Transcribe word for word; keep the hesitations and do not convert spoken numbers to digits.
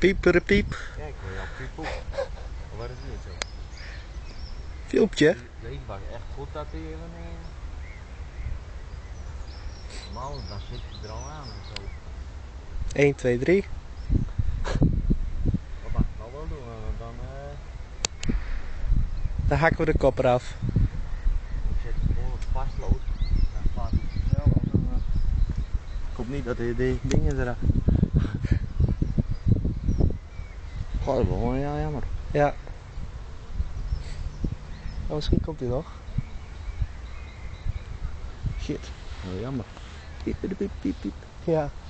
Pieperepiep. Ja, ik hoor jou piep op. Of was het niet zo? Filmpje. Deze was echt goed dat hij even... Uh... Normaal, dan zit hij er al aan en zo. één, twee, drie. Wat mag ik nou wel doen, want dan... Uh... Dan hakken we de kop eraf. Ik zet hem gewoon op vastlood. Dan gaat hij snel. Dan, uh... Ik hoop niet dat hij die dingen eraf... Goh, dat is wel ja, jammer. Ja. Oh, misschien komt hij nog. Shit, heel jammer. Piep, piep, piep, piep. Ja.